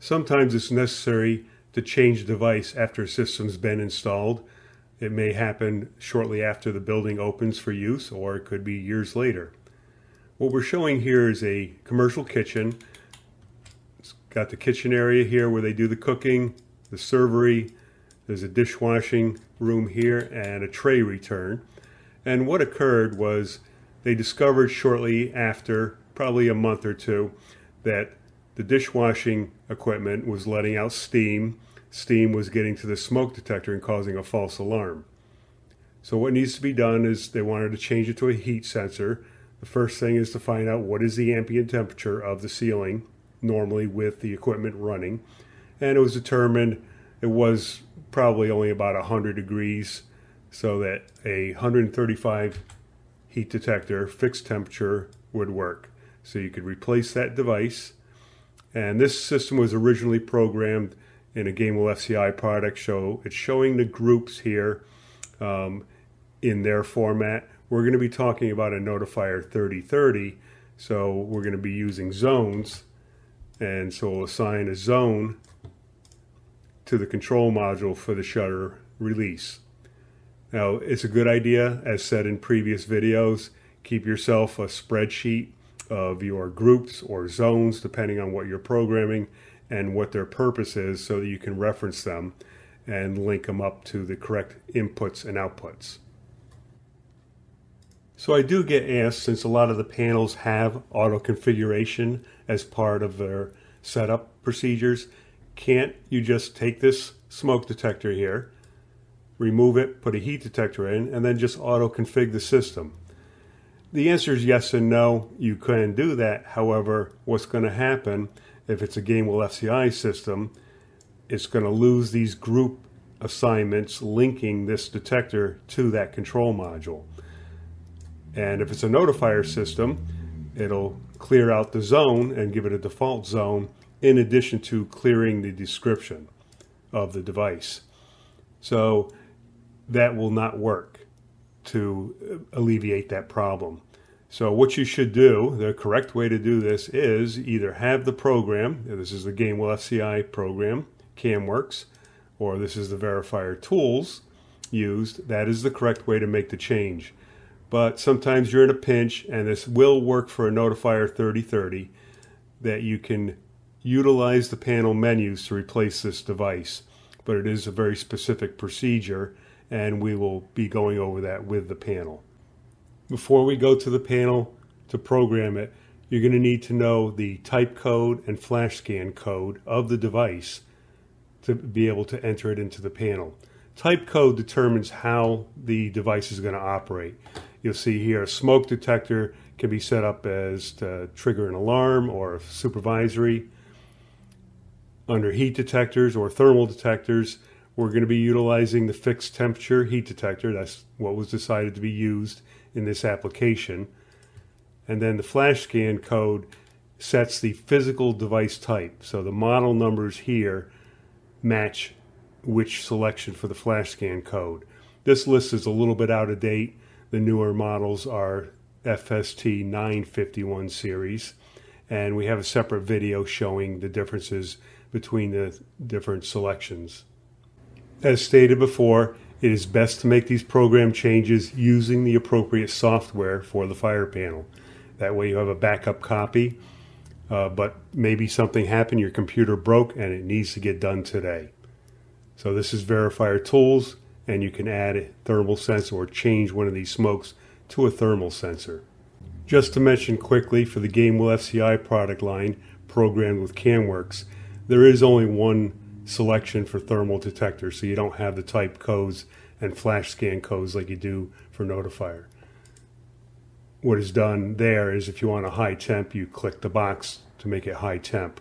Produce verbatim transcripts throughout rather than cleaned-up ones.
Sometimes it's necessary to change the device after a system's been installed. It may happen shortly after the building opens for use, or it could be years later. What we're showing here is a commercial kitchen. It's got the kitchen area here where they do the cooking, the servery, there's a dishwashing room here, and a tray return. And what occurred was they discovered shortly after, probably a month or two, that the dishwashing equipment was letting out steam. Steam was getting to the smoke detector and causing a false alarm. So what needs to be done is they wanted to change it to a heat sensor. The first thing is to find out what is the ambient temperature of the ceiling, normally with the equipment running. And it was determined it was probably only about one hundred degrees, so that a one hundred thirty-five heat detector, fixed temperature, would work. So you could replace that device. And this system was originally programmed in a Gamewell F C I product, so it's showing the groups here um, in their format. We're going to be talking about a Notifier thirty thirty, so we're going to be using zones, and so we'll assign a zone to the control module for the shutter release. Now, it's a good idea, as said in previous videos, keep yourself a spreadsheet of your groups or zones, depending on what you're programming and what their purpose is, so that you can reference them and link them up to the correct inputs and outputs. So I do get asked, since a lot of the panels have auto configuration as part of their setup procedures, can't you just take this smoke detector here, remove it, put a heat detector in, and then just auto config the system? The answer is yes and no. You can do that. However, what's going to happen if it's a Gamewell F C I system, it's going to lose these group assignments linking this detector to that control module. And if it's a notifier system, it'll clear out the zone and give it a default zone, in addition to clearing the description of the device. So that will not work to alleviate that problem. So what you should do, the correct way to do this, is either have the program, this is the Gamewell F C I program, CamWorks, or this is the VeriFire Tools used. That is the correct way to make the change. But sometimes you're in a pinch, and this will work for a Notifier thirty thirty, that you can utilize the panel menus to replace this device. But it is a very specific procedure, and we will be going over that with the panel. Before we go to the panel to program it, you're going to need to know the type code and FlashScan code of the device to be able to enter it into the panel. Type code determines how the device is going to operate. You'll see here a smoke detector can be set up as to trigger an alarm or supervisory. Under heat detectors or thermal detectors, we're going to be utilizing the fixed temperature heat detector. That's what was decided to be used in this application. And then the FlashScan code sets the physical device type. So the model numbers here match which selection for the FlashScan code. This list is a little bit out of date. The newer models are F S T nine fifty-one series, and we have a separate video showing the differences between the different selections. As stated before, it is best to make these program changes using the appropriate software for the fire panel. That way you have a backup copy, uh, but maybe something happened, your computer broke, and it needs to get done today. So this is VeriFire Tools, and you can add a thermal sensor or change one of these smokes to a thermal sensor. Just to mention quickly, for the Gamewell F C I product line programmed with CamWorks, there is only one selection for thermal detectors, so you don't have the type codes and FlashScan codes like you do for Notifier. What is done there is, if you want a high temp, you click the box to make it high temp.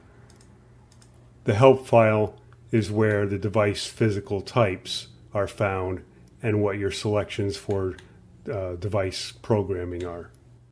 The help file is where the device physical types are found and what your selections for uh, device programming are.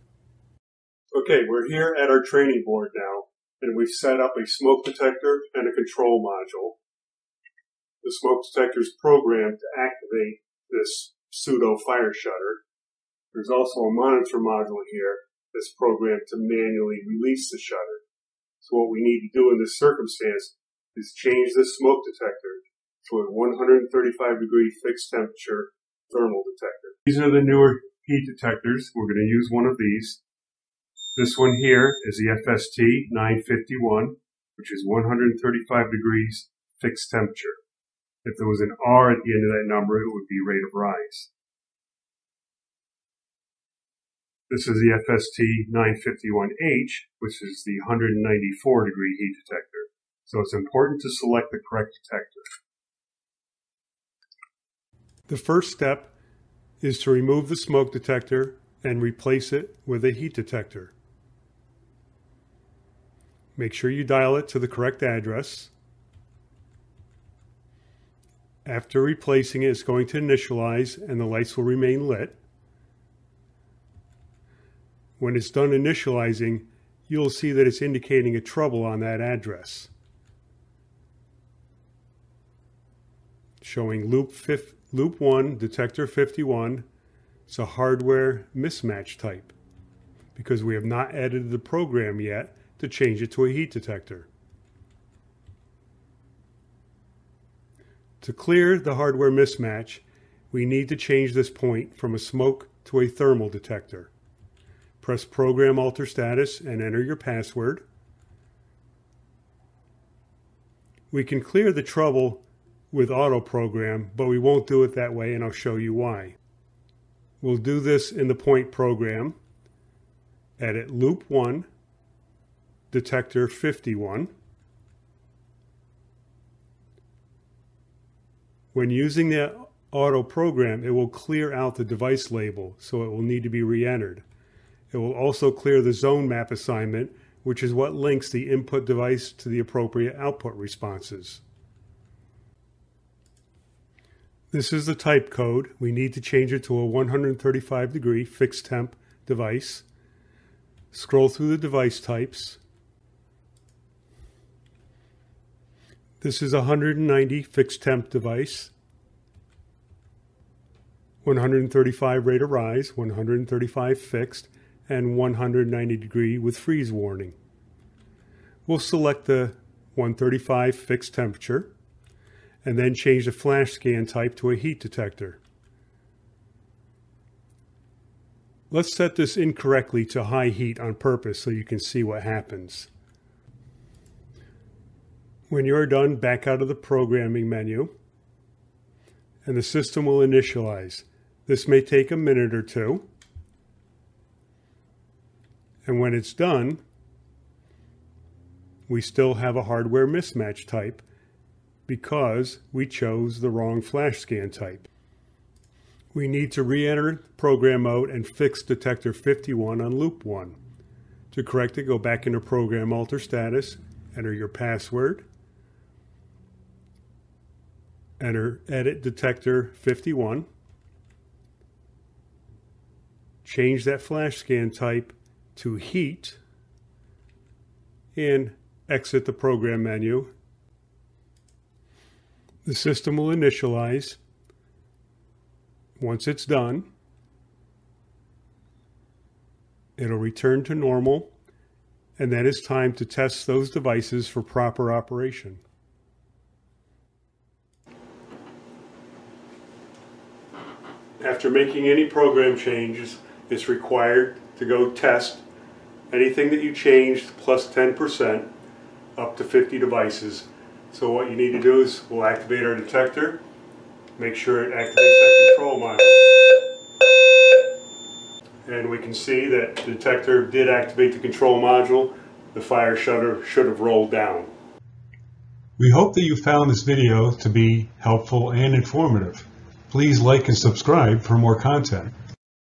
Okay, we're here at our training board now, and we've set up a smoke detector and a control module. The smoke detector is programmed to activate this pseudo fire shutter. There's also a monitor module here that's programmed to manually release the shutter. So what we need to do in this circumstance is change the smoke detector to a one hundred thirty-five degree fixed temperature thermal detector. These are the newer heat detectors. We're going to use one of these. This one here is the F S T nine fifty-one, which is one hundred thirty-five degrees fixed temperature. If there was an R at the end of that number, it would be rate of rise. This is the F S T nine fifty-one H, which is the one hundred ninety-four degree heat detector. So it's important to select the correct detector. The first step is to remove the smoke detector and replace it with a heat detector. Make sure you dial it to the correct address. After replacing it, it's going to initialize and the lights will remain lit. When it's done initializing, you'll see that it's indicating a trouble on that address, showing loop, fifth, loop one, detector fifty-one. It's a hardware mismatch type because we have not added the program yet to change it to a heat detector. To clear the hardware mismatch, we need to change this point from a smoke to a thermal detector. Press Program Alter Status and enter your password. We can clear the trouble with Auto Program, but we won't do it that way, and I'll show you why. We'll do this in the point program. Edit Loop one, Detector fifty-one. When using the Auto Program, it will clear out the device label, so it will need to be re-entered. It will also clear the zone map assignment, which is what links the input device to the appropriate output responses. This is the type code. We need to change it to a one hundred thirty-five degree fixed temp device. Scroll through the device types. This is a one hundred ninety fixed temp device. one hundred thirty-five rate of rise, one hundred thirty-five fixed, and one hundred ninety degree with freeze warning. We'll select the one thirty-five fixed temperature and then change the FlashScan type to a heat detector. Let's set this incorrectly to high heat on purpose so you can see what happens. When you're done, back out of the programming menu and the system will initialize. This may take a minute or two. And when it's done, we still have a hardware mismatch type because we chose the wrong FlashScan type. We need to re-enter program mode and fix detector fifty-one on loop one. To correct it, go back into Program Alter Status, enter your password, enter Edit Detector fifty-one, change that FlashScan type to heat, and exit the program menu. The system will initialize. Once it's done, it'll return to normal, and then it's time to test those devices for proper operation. After making any program changes, it's required to go test anything that you changed plus ten percent up to fifty devices. So what you need to do is we'll activate our detector, make sure it activates that control module. And we can see that the detector did activate the control module. The fire shutter should have rolled down. We hope that you found this video to be helpful and informative. Please like and subscribe for more content.